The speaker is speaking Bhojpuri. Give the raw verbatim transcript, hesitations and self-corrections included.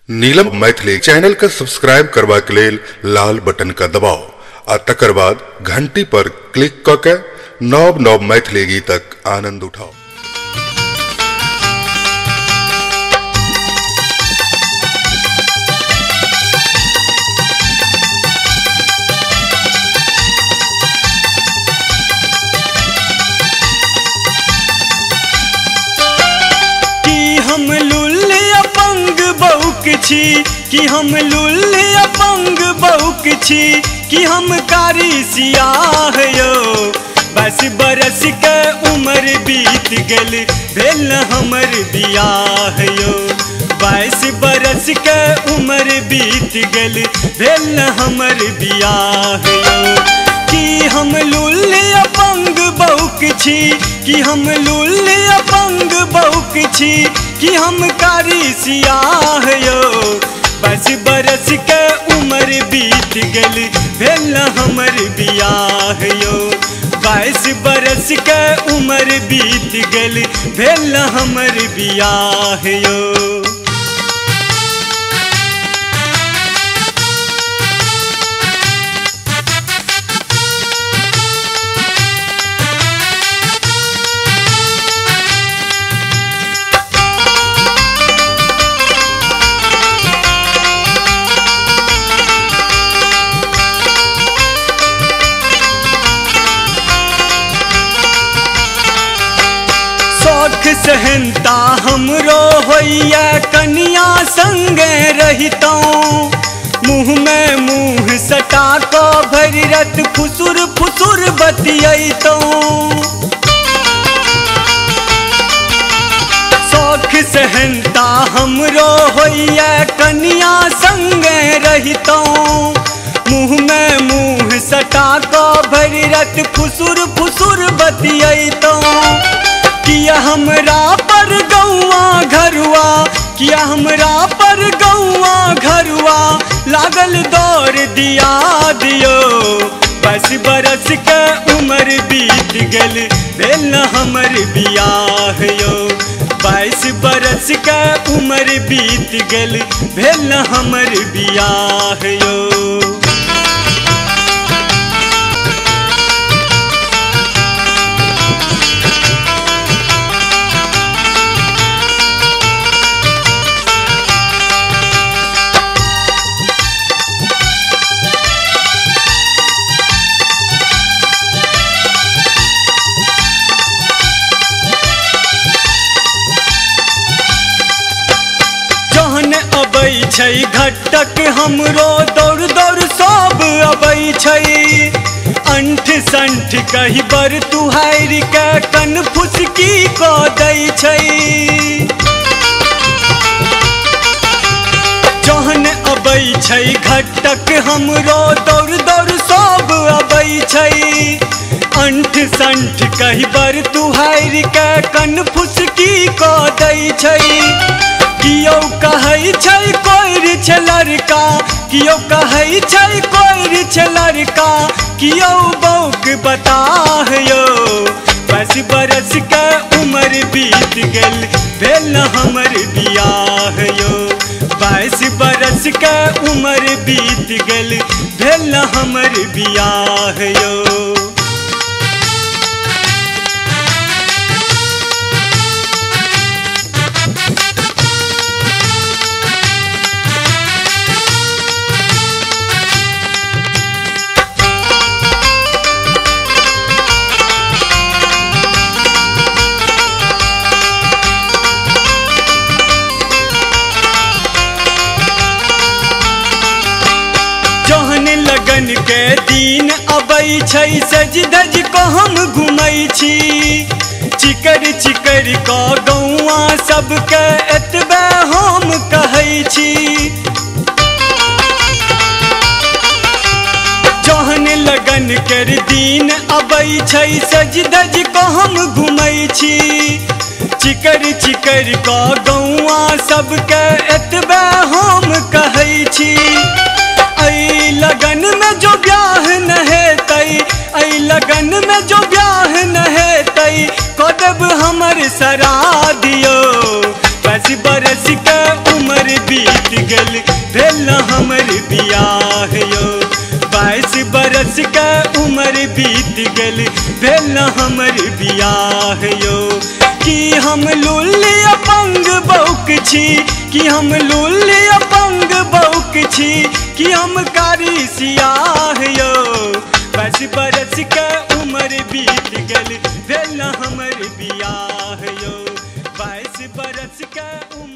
नीलम मैथिली चैनल का सब्सक्राइब करबा के लेल लाल बटन का दबाओ आ तकर बाद घंटी पर क्लिक क के नव नव मैथिली गीतक आनंद उठाओ। कि हम लुल्ल अपंग बहुक छी कि हम कारी सियाह यो। बस बरस के उम्र बीत गल भेल हमर बियाह यो। बाईस बरस के उम्र बीत गल भेल हमर बियाह यो। कि हम लुल्ल अपंग बहुक छी कि हम लुल्ल अपंग बहुक छी कि हम कारी सियाह यो। बस बरस के उम्र बीत गल भेल हमर बियाह यो। बाईस बरस के उम्र बीत गल भेल हमर बियाह यो। सहनता हमरो होइया कन्या संगे रहितौं। मुँह में मुँह सटा को भरि रत फुसुर फुसुर बतियैतौं। शौख सहनता हमरो होइया कन्या संगे रहितौं। मुँह में मुँह सटा को भरि रत फुसुर फुसुर बतियैतौं। किया हमरा पर गौआ घरुआ किया हमरा पर गौआ घरुआ लागल दौर दिया दियो। बस बरस के उम्र बीत गल भेल हमर बियाह यो। बाईस बरस के उम्र बीत गल भेल हमर बियाह यो। छै घटक हमरो दौड़ दौड़ सब अबै छै। अंठ संठ कही बर तुहारि के कन फुसकी क दै छै। जहन अबै छै घटक हमरो दौड़ दौड़ सब अबै छै। अंठ संठ कही बर तुहारि के कन फुसकी क दै छै। कियो कहै छै कोइर छै लड़का कियो कहै छै कोइर छै लड़का कियो बौक बताह यो। बस बरस के उम्र बीत गल भेल हमर बियाह यो। बाईस बरस के उम्र बीत गल भेल हमर बियाह यो। लगन के दिन अबै छै सज धज को हम घुमै छी। चिकर चिकर को गौआ सबके एतबे हम कहै छी। जहन लगन कर दिन अबै छै सज धज को हम घुमै छी। चिकर चिकर को गौआ सबके एतबे हम कहै छी। ऐ लगन में जो ब्याह न हेतै ऐ लगन में जो ब्याह न हेतै कदब हमर सराध यो। बस बरस के उम्र बीत गल भेल न हमर बियाह यो। बाईस बरस का उम्र बीत गल भेल न हमर बियाह यो। कि हम लूली अपंग बौक छी, कि हम लूली अपंग बौक छी, कि हम कारी सियाह यो। बाईस बरस का उम्र बीत गल भेल न हमर बियाह यो। बाईस बरस का उम्र